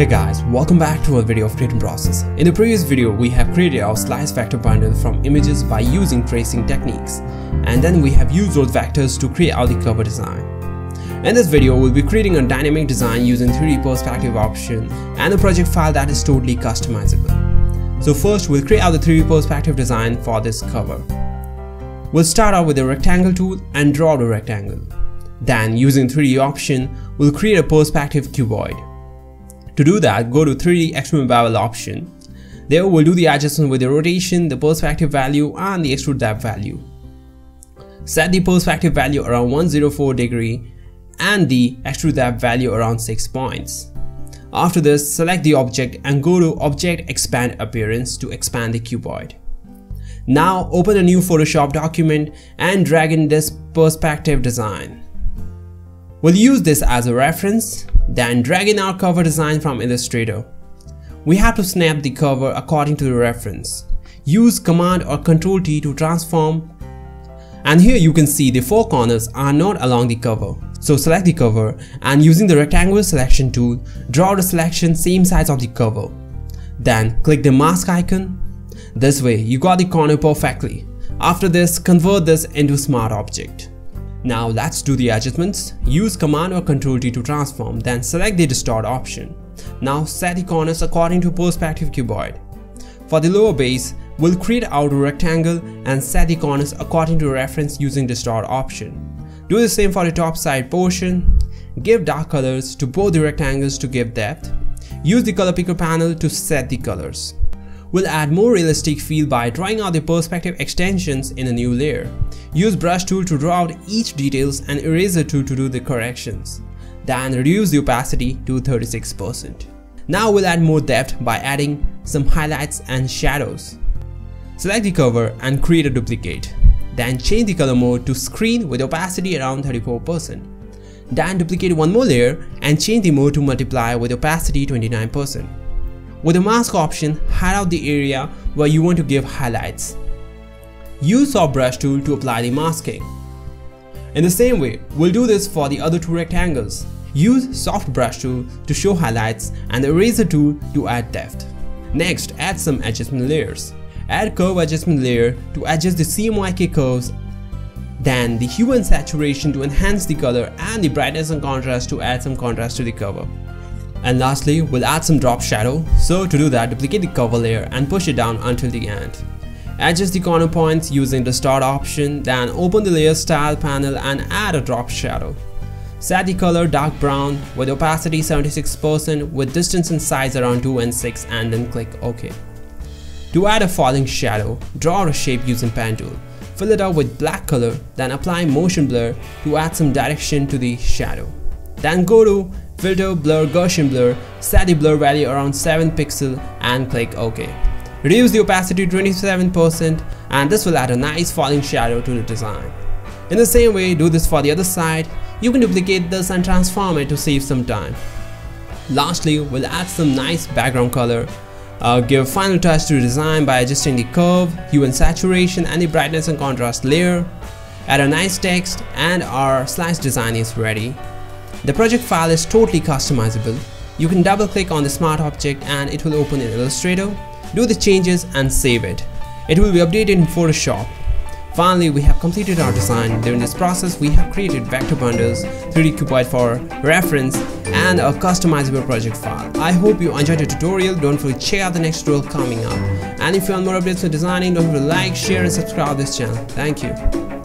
Hey guys, welcome back to a video of Creatnprocess. In the previous video, we have created our slice vector bundle from images by using tracing techniques, and then we have used those vectors to create out the cover design. In this video, we'll be creating a dynamic design using 3D perspective option and a project file that is totally customizable. So first, we'll create out the 3D perspective design for this cover. We'll start out with the rectangle tool and draw the rectangle. Then, using 3D option, we'll create a perspective cuboid. To do that, go to 3D extrude bevel option. There we'll do the adjustment with the rotation, the perspective value and the extrude depth value. Set the perspective value around 104 degree and the extrude depth value around 6 points. After this, select the object and go to Object Expand Appearance to expand the cuboid. Now open a new Photoshop document and drag in this perspective design. We'll use this as a reference, then drag in our cover design from Illustrator. We have to snap the cover according to the reference. Use Command or Ctrl T to transform, and here you can see the 4 corners are not along the cover. So select the cover and using the rectangular selection tool, draw the selection same size of the cover. Then click the mask icon. This way you got the corner perfectly. After this, convert this into smart object. Now let's do the adjustments. Use Command or Ctrl T to transform, then select the distort option. Now set the corners according to perspective cuboid. For the lower base, we'll create out a rectangle and set the corners according to reference using distort option. Do the same for the top side portion. Give dark colors to both the rectangles to give depth. Use the color picker panel to set the colors. We'll add more realistic feel by drawing out the perspective extensions in a new layer. Use brush tool to draw out each details and eraser tool to do the corrections. Then reduce the opacity to 36%. Now we'll add more depth by adding some highlights and shadows. Select the cover and create a duplicate. Then change the color mode to screen with opacity around 34%. Then duplicate one more layer and change the mode to multiply with opacity 29%. With the mask option, hide out the area where you want to give highlights. Use soft brush tool to apply the masking. In the same way, we'll do this for the other 2 rectangles. Use soft brush tool to show highlights and the eraser tool to add depth. Next, add some adjustment layers. Add curve adjustment layer to adjust the CMYK curves, then the hue and saturation to enhance the color and the brightness and contrast to add some contrast to the cover. And lastly, we'll add some drop shadow. So to do that, duplicate the cover layer and push it down until the end. Adjust the corner points using the start option, then open the layer style panel and add a drop shadow. Set the color dark brown with opacity 76% with distance and size around 2 and 6 and then click OK. To add a falling shadow, draw a shape using pen tool. Fill it up with black color, then apply motion blur to add some direction to the shadow. Then go to Filter, Blur, Gaussian Blur, set the blur value around 7 pixels and click OK. Reduce the opacity to 27% and this will add a nice falling shadow to the design. In the same way, do this for the other side. You can duplicate this and transform it to save some time. Lastly, we'll add some nice background color. Give a final touch to the design by adjusting the curve, hue and saturation and the brightness and contrast layer. Add a nice text and our slice design is ready. The project file is totally customizable. You can double click on the smart object and it will open in Illustrator. Do the changes and save it. It will be updated in Photoshop. Finally, we have completed our design. During this process, we have created vector bundles, 3D cuboid for reference, and a customizable project file. I hope you enjoyed the tutorial. Don't forget to check out the next tutorial coming up. And if you want more updates for designing, don't forget to like, share and subscribe to this channel. Thank you.